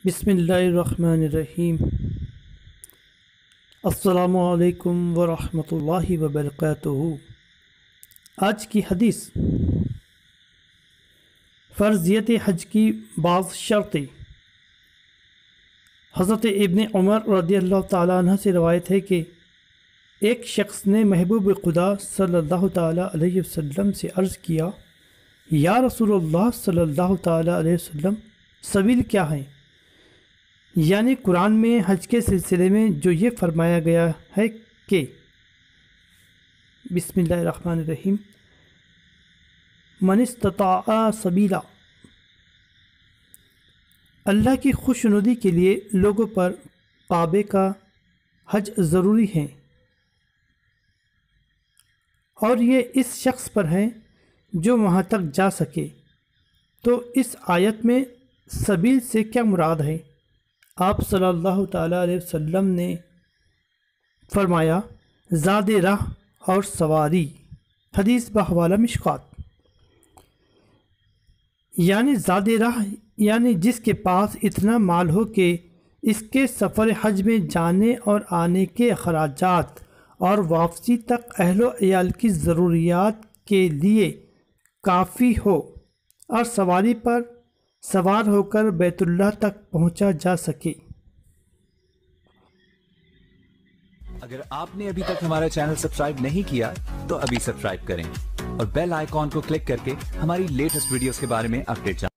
بسم اللہ الرحمن الرحیم۔ السلام علیکم ورحمۃ اللہ وبرکاتہ۔ آج کی حدیث، فرضیت حج کی بعض شرطیں۔ حضرت ابن عمر رضی اللہ تعالیٰ عنہ سے روایت ہے کہ ایک شخص نے محبوب خدا صلی اللہ تعالیٰ علیہ وسلم سے عرض کیا، یا رسول اللہ صلی اللہ تعالیٰ علیہ وسلم، سبیل کیا ہیں؟ یعنی قرآن میں حج کے سلسلے میں جو یہ فرمایا گیا ہے کہ بسم اللہ الرحمن الرحیم، من استطاع سبیلا، اللہ کی خوشنودی کے لیے لوگوں پر کعبے کا حج ضروری ہے، اور یہ اس شخص پر ہے جو وہاں تک جا سکے۔ تو اس آیت میں سبیل سے کیا مراد ہے؟ آپ صلی اللہ تعالیٰ علیہ وسلم نے فرمایا، زاد راہ اور سواری۔ حدیث بحوالہ مشکات۔ یعنی زاد راہ یعنی جس کے پاس اتنا مال ہو کہ اس کے سفر حج میں جانے اور آنے کے اخراجات اور واپسی تک اہل و عیال کی ضروریات کے لیے کافی ہو، اور سواری پر سوار ہو کر بیت اللہ تک پہنچا جا سکے۔ اگر آپ نے ابھی تک ہمارا چینل سبسکرائب نہیں کیا تو ابھی سبسکرائب کریں اور بیل آئیکن کو کلک کر کے ہماری لیٹسٹ ویڈیوز کے بارے میں اپڈیٹ جانیں۔